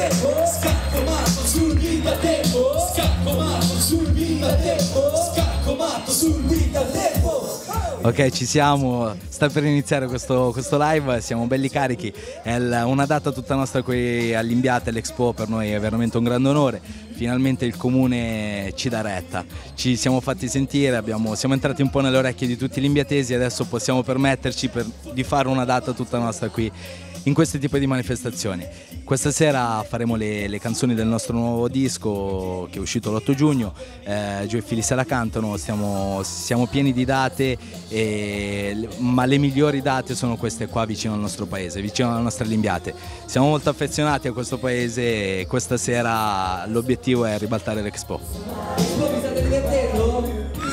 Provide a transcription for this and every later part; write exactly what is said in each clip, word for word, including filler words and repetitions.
tempo, scacco matto sul beat a tempo, scacco matto sul beat a tempo, scacco matto sul beat a tempo. Ok, ci siamo, sta per iniziare questo, questo live, siamo belli carichi, è il, una data tutta nostra qui all'Imbiate, all'Expo, per noi è veramente un grande onore, finalmente il comune ci dà retta, ci siamo fatti sentire, abbiamo, siamo entrati un po' nelle orecchie di tutti gli imbiatesi e adesso possiamo permetterci per, di fare una data tutta nostra qui in questo tipo di manifestazioni. Questa sera faremo le, le canzoni del nostro nuovo disco che è uscito l'otto giugno, eh, Gio e Fili se la cantano, stiamo, siamo pieni di date, e, ma le migliori date sono queste qua vicino al nostro paese, vicino alla nostra Limbiate. Siamo molto affezionati a questo paese e questa sera l'obiettivo è ribaltare l'Expo. Vi state divertendo?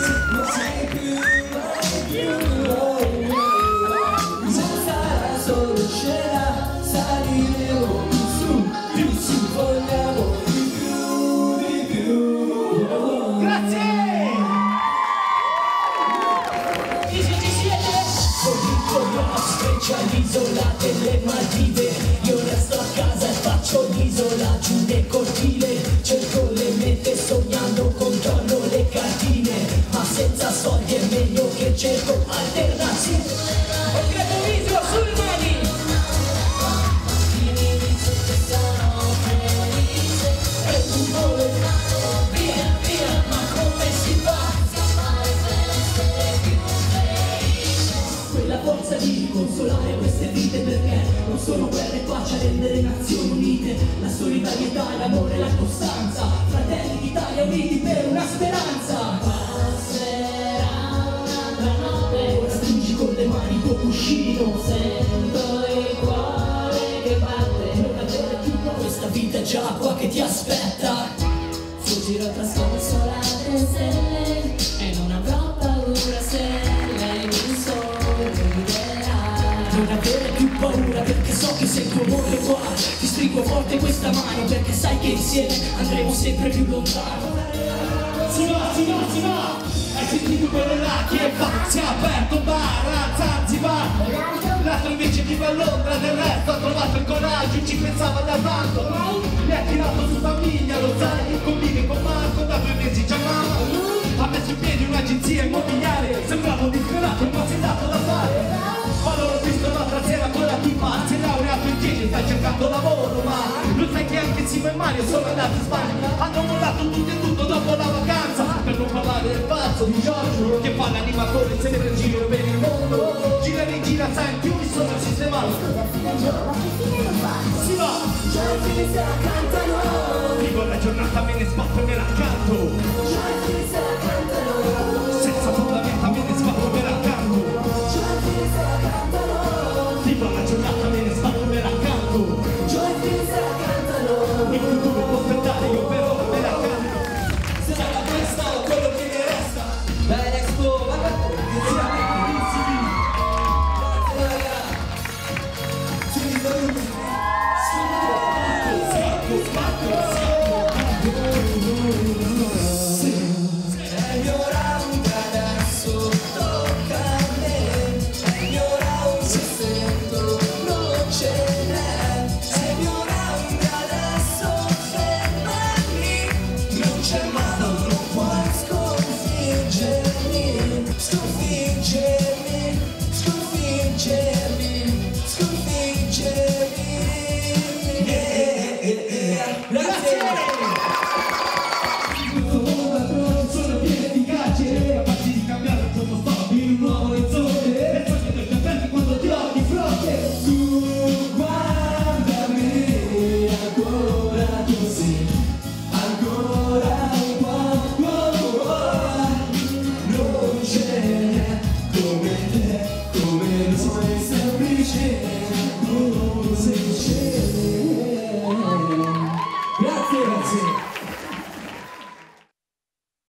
All'isola delle Maldive, io resto a casa e faccio l'isola giù del cortile, cerco le mete sognando, controllo le cartine, ma senza soldi è meglio che cerco alternative. Ho creato video sulle mani. E tu vuole via, via, ma come si fa? Quella forza di consolare queste vite, perché non sono guerre e pace a rendere nazioni unite, la solidarietà, l'amore e la costanza, fratelli d'Italia uniti per una speranza. Passerà un'altra notte, ora stringi con le mani il tuo cuscino, sento il cuore che batte, non avere più paura, questa vita è già qua che ti aspetta. Fuggirò tra sconsolate stelle e non avrò paura se lei mi sorriderà. Non avere più paura perché so che sei il tuo amore qua, ti stringo forte questa mano perché sai che insieme andremo sempre più lontano. Si va, si va, si va! Hai sentito quello là che fa? Si è aperto un bar a Zanzibar, l'altro invece vive a Londra, del resto ha trovato il coraggio, ci pensava da tanto, mi ha tirato su famiglia, lo sai, convive con Marco, da due mesi già mamma, ha messo in piedi un'agenzia immobiliare, sembrava un disperato, ma si è dato da fare. Ma l'ho visto l'altra sera con la tipa, si è laureato in dieci, sta cercando lavoro, ma lo sai che anche Simo e Mario sono andati in Spagna, hanno mollato tutto e tutto dopo la vacanza, per non parlare del pazzo di Giorgio che fa l'animatore, se ne va in giro per il mondo, gira e rigira, sai, in più mi sono sistemato. Si va! Gio e Fili se la cantano, vivo la giornata, me ne spappo e me la canto.